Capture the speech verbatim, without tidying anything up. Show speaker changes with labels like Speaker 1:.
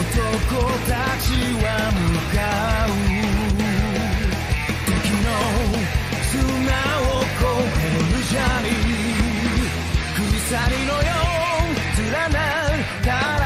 Speaker 1: たちは向かう敵の砂を越えるジャーニー、鎖のよう連なる